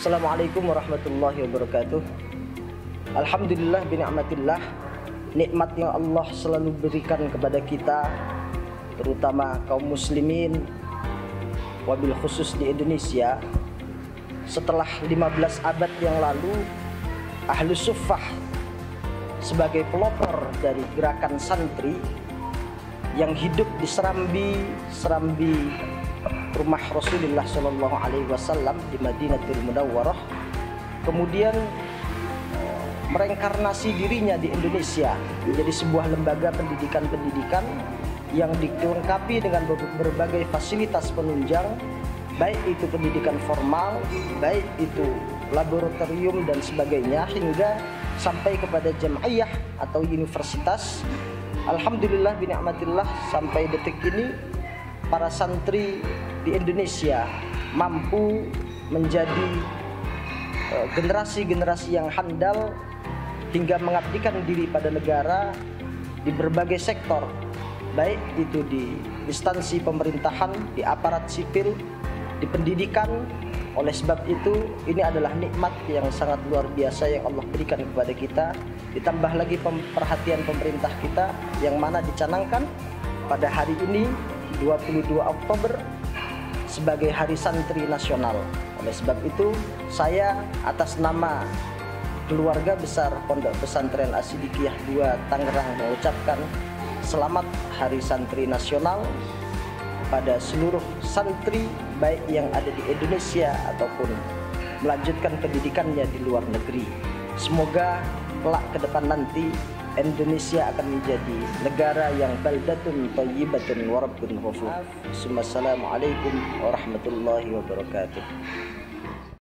Assalamualaikum warahmatullahi wabarakatuh. Alhamdulillah bini'matillah, nikmat yang Allah selalu berikan kepada kita, terutama kaum muslimin, wabil khusus di Indonesia. Setelah 15 abad yang lalu, Ahlus Suffah sebagai pelopor dari gerakan santri yang hidup di serambi rumah Rasulullah SAW di Madinatul Munawwarah, kemudian mereinkarnasi dirinya di Indonesia menjadi sebuah lembaga pendidikan yang dilengkapi dengan berbagai fasilitas penunjang, baik itu pendidikan formal, baik itu laboratorium dan sebagainya, hingga sampai kepada jamiah atau universitas. Alhamdulillah bini'matillah, sampai detik ini para santri di Indonesia mampu menjadi generasi-generasi yang handal hingga mengabdikan diri pada negara di berbagai sektor, baik itu di instansi pemerintahan, di aparat sipil, di pendidikan. Oleh sebab itu, ini adalah nikmat yang sangat luar biasa yang Allah berikan kepada kita, ditambah lagi perhatian pemerintah kita yang mana dicanangkan pada hari ini 22 Oktober sebagai Hari Santri Nasional. Oleh sebab itu, saya atas nama keluarga besar Pondok Pesantren As-Siddiqiyah 2 Tangerang mengucapkan selamat Hari Santri Nasional pada seluruh santri, baik yang ada di Indonesia ataupun melanjutkan pendidikannya di luar negeri. Semoga kelak ke depan nanti Indonesia akan menjadi negara yang baldatun thayyibatun wa rabbun ghafur. Assalamualaikum warahmatullahi wabarakatuh.